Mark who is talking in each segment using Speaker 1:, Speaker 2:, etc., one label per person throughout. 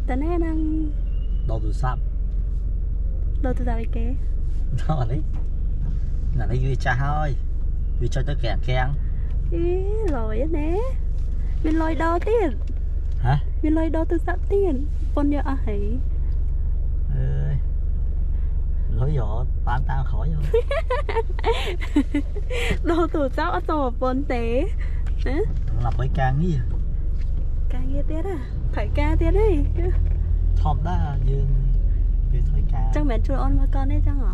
Speaker 1: Tớ nè đang
Speaker 2: đồ từ sắp
Speaker 1: đâu tôi ra cái
Speaker 2: đó là lấy duy cha thôi duy cho tới kèn kèn
Speaker 1: ý lồi á nè mình lôi đo tiền
Speaker 2: hả
Speaker 1: mình lôi đo tôi sắp tiền con nhớ ai
Speaker 2: lối vỏ bán tao khỏi rồi
Speaker 1: đo tôi sắp ở tổ con té
Speaker 2: làm mấy ca nghĩ
Speaker 1: ca nghe tiết à phải ca tiết đi
Speaker 2: thom đó dương về thời ca
Speaker 1: chắc mẹ chua on mà con đấy chắc hả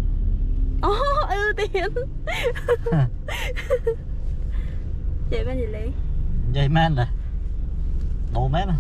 Speaker 1: tiền vậy bên gì lấy
Speaker 2: dây men rồi đồ mét à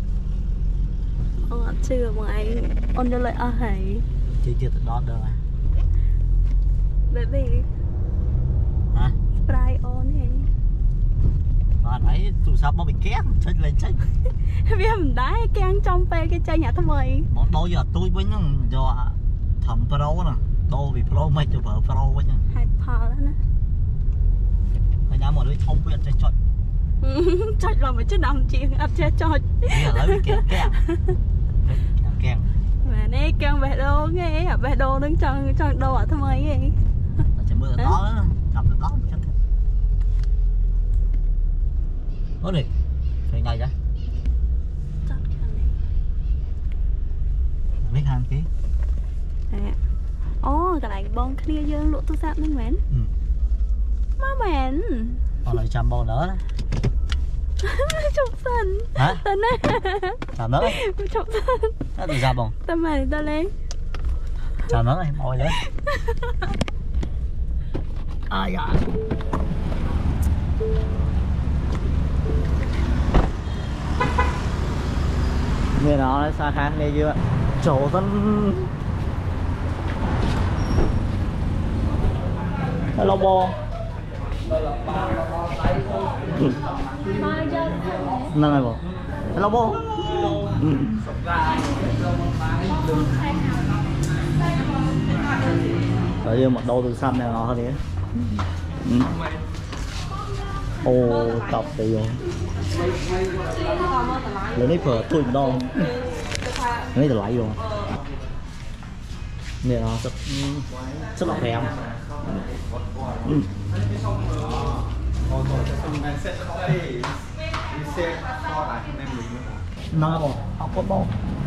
Speaker 1: chưa mà anh on cho lại hãy
Speaker 2: chưa đón được à
Speaker 1: baby
Speaker 2: hả
Speaker 1: spray on này
Speaker 2: và nãy tụi sắp nó bị két chết lên chết
Speaker 1: biết mình đá can trong pe cái chơi nhà thằng mày
Speaker 2: bọn đôi giờ tôi với nó do thầm pro nè đôi bị pro mấy cho vợ pro với nha
Speaker 1: hai pha đó nè
Speaker 2: hồi nhà một đứa không biết chơi chọi
Speaker 1: chọi là một chiếc đầm chiên ấp chơi chọi
Speaker 2: bây giờ lấy két kèn
Speaker 1: mà nè kêu bè đô nghe à bè đô đứng trong đâu ở thằng mày vậy
Speaker 2: chỉ mưa đó cầm được đó có đi thì ngay vậy biết hàng ký
Speaker 1: cái này bông kia dương lụa tôi sạp nâng mến má mến
Speaker 2: còn lại trăm bông nữa đó
Speaker 1: chụp sân
Speaker 2: hả
Speaker 1: tên này
Speaker 2: chào nữa
Speaker 1: chụp sân
Speaker 2: nó từ ra bông
Speaker 1: tên mày ta lên
Speaker 2: chào nữa em ôi đấy dạ nghe nó xa khăn đi chưa chỗ thân hello bo nâng này bộ hello bo ở đây một đôi từ xăm này nó thế ô tập thì rồi lấy nếp phở tôi đo lấy từ lấy rồi nè nó rất là thèm nó rồi học có bông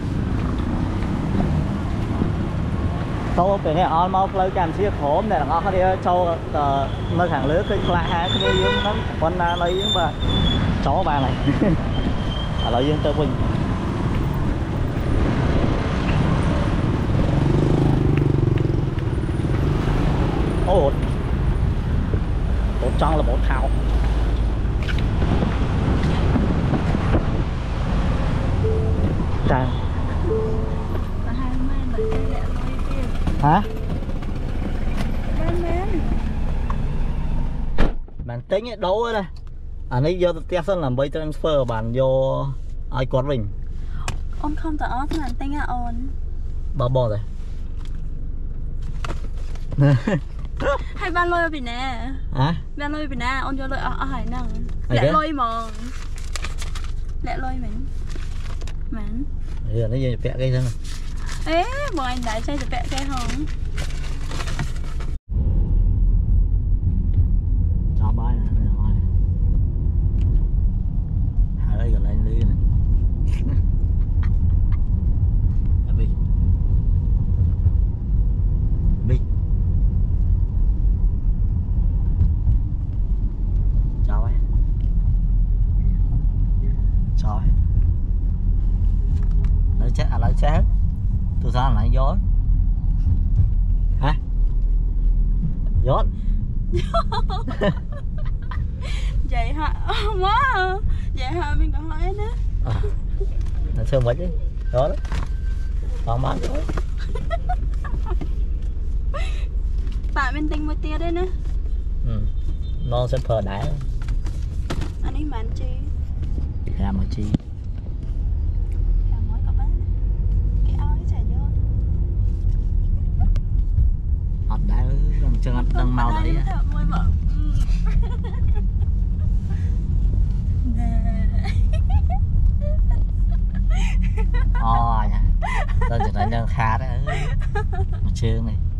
Speaker 2: tôi phải nghe on mau lấy cam chia khóm này là nó đi châu nơi hàng lứa cái la hai cái dương nó con lấy dương mà chó ba này lấy dương tơ bình ồ bộ trong là bộ thảo trời hả bạn tính đấu ấy đây này vô test làm bay transfer bạn vô ai quát mình
Speaker 1: on không tao off bạn tính à on
Speaker 2: bao bò rồi
Speaker 1: hai ban lôi bị nè
Speaker 2: hả
Speaker 1: ban lôi bị nè on cho lôi ở hải năng lẹ lôi mòn lẹ lôi mình
Speaker 2: giờ nó về vẽ cây thân
Speaker 1: ế bọn anh đã chơi được vẽ cây không
Speaker 2: cho bái nè rồi hai đây gần lên đi này bi bi chào em chào em lấy chết tôi sao lại gió hả gió
Speaker 1: vậy hả quá vậy hả mình có hỏi nữa
Speaker 2: là sơn mấy chứ gió đó còn bán thôi
Speaker 1: tại mình tinh một tia đấy nữa
Speaker 2: nó sẽ phờ đá
Speaker 1: anh ấy bán chi
Speaker 2: làm mà chi chân đang mau đấy tao chỉ nói nhân khá đấy. Một chương này.